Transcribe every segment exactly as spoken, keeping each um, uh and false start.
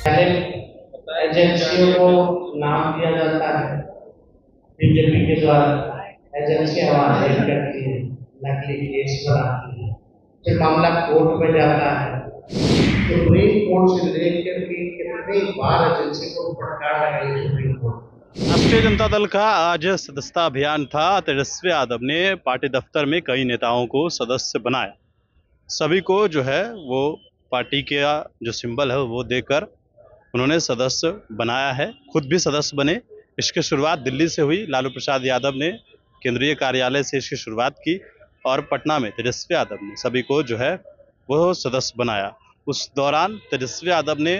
पहले एजेंसियों को नाम दिया जाता है, बीजेपी के द्वारा एजेंसियां वहां हेल्प करती है, नकली केस बनाती है, फिर मामला कोर्ट में जाता है। सुप्रीम कोर्ट से लेकर के कितनी बार एजेंसी को फटकार लगाई सुप्रीम कोर्ट। राष्ट्रीय जनता दल का आज सदस्यता अभियान था। तेजस्वी यादव ने पार्टी दफ्तर में कई नेताओं को सदस्य बनाया। सभी को जो है वो पार्टी का जो सिंबल है वो देकर उन्होंने सदस्य बनाया है, खुद भी सदस्य बने। इसकी शुरुआत दिल्ली से हुई। लालू प्रसाद यादव ने केंद्रीय कार्यालय से इसकी शुरुआत की और पटना में तेजस्वी यादव ने सभी को जो है वो सदस्य बनाया। उस दौरान तेजस्वी यादव ने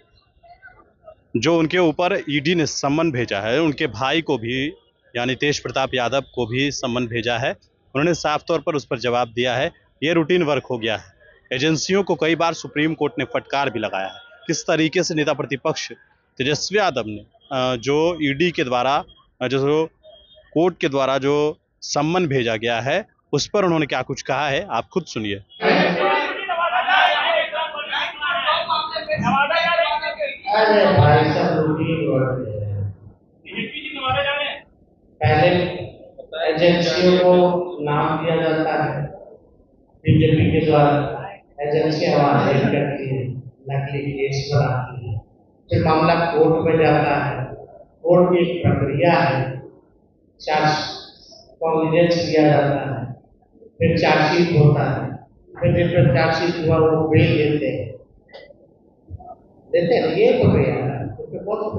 जो उनके ऊपर ईडी ने सम्मन भेजा है, उनके भाई को भी यानी तेज प्रताप यादव को भी सम्मन भेजा है। उन्होंने साफ तौर पर उस पर जवाब दिया है। ये रूटीन वर्क हो गया है। एजेंसियों को कई बार सुप्रीम कोर्ट ने फटकार भी लगाया है। किस तरीके से नेता प्रतिपक्ष तेजस्वी यादव ने जो ईडी के द्वारा जो कोर्ट के द्वारा जो सम्मन भेजा गया है उस पर उन्होंने क्या कुछ कहा है, आप खुद सुनिए। अरे भाई सब रूटीन वर्क है। पहले एजेंसियों को नाम दिया जाता है, बीजेपी के द्वारा एजेंसियां वहां हेल्प करती है, नकली केस बनाती है, फिर मामला कोर्ट में जाता है। कोर्ट की एक प्रक्रिया है, चार्ज कॉन्फिडेंस लिया जाता है, फिर चार्जशीट होता है, फिर जिस पर चार्जशीट हुआ वो बेल देते हैं देते हैं ये प्रक्रिया है। तो बहुत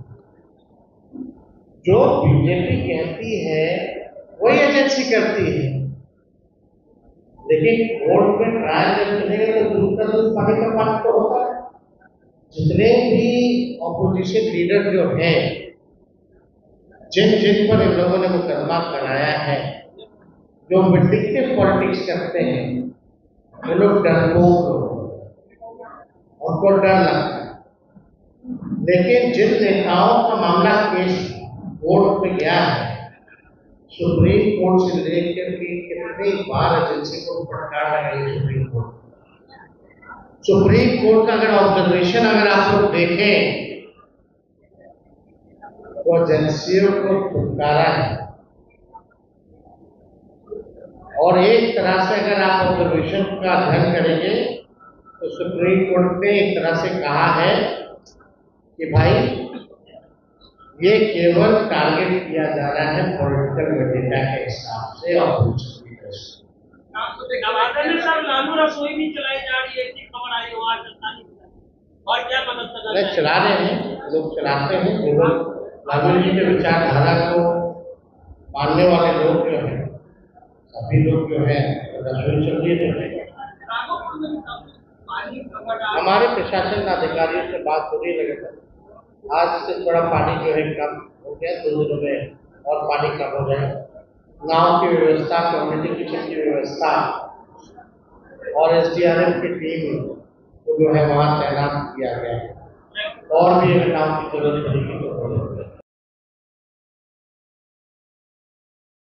जो बीजेपी कहती है वही एजेंसी करती है, लेकिन कोर्ट में ट्रायल जब चलेगा तो दूध का दूध पानी का पानी तो होता है। जितने भी ऑपोजिशन लीडर जो हैं, जिन जिन पर इन लोगों ने मुकदमा कराया है, जो विंडिक्टिव पॉलिटिक्स करते हैं, वो लोग डरपोक उनको डर लगता है। लेकिन जिन नेताओं का मामला केस कोर्ट में गया है, सुप्रीम कोर्ट से लेकर के कितनी बार एजेंसी को फटकार लगाई सुप्रीम कोर्ट। सुप्रीम कोर्ट का अगर ऑब्जर्वेशन अगर आप लोग देखें तो एजेंसियों को फटकारा है, और एक तरह से अगर आप ऑब्जर्वेशन का अध्ययन करेंगे तो सुप्रीम कोर्ट ने एक तरह से कहा है कि भाई ये केवल टारगेट किया जा रहा है पॉलिटिकल वेंडेटा के हिसाब से और कुछ नहीं। चला रहे हैं लोग, चलाते हैं जो लोग लालू जी के विचारधारा को मानने वाले लोग जो हैं, सभी लोग जो है रसोई चल रही है। हमारे प्रशासन अधिकारियों से बात हो रही लगातार, आज से थोड़ा पानी जो है कम हो गया, दो दिनों में और पानी कम हो जाए। गांव की व्यवस्था, कम्युनिटी किचन की व्यवस्था और एसडीआरएफ की टीम को जो है वहाँ तैनात किया गया है, और भी अगर गाँव की जरूरत पड़ेगी तो